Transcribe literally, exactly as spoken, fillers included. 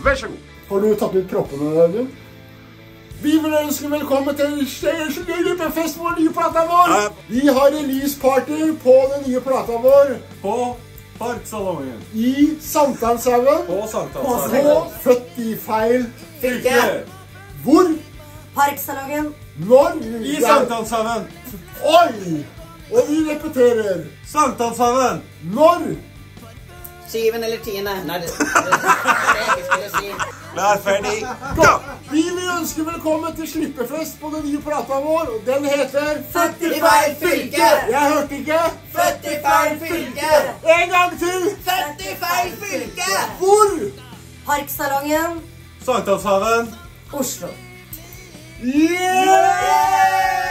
Vær så god. Har du tatt ut proppene, Audun? Vi vil ønske velkommen til Slippefest på den nye plata vår. Vi har release party på den nye plata vår. På Parksalongen. I Sankthanshaugen. På Sankthanshaugen. På Født i feil Fylke. Hvor? Parksalongen. Når? I Sankthanshaugen. Oi! Og vi repeterer. Sankthanshaugen. Når? Syvende eller tiende. Nei, det, det, det er det jeg skulle si. Vær ferdig. Gå! Vi vil ønske velkommen til Slippefest på den nye plata vår, og den heter Født i feil fylke. Jeg hørte ikke. Født i feil fylke. En gang til. Født i feil fylke. Hvor? Parksalongen. Sankthanshaugen. Oslo. Yeah!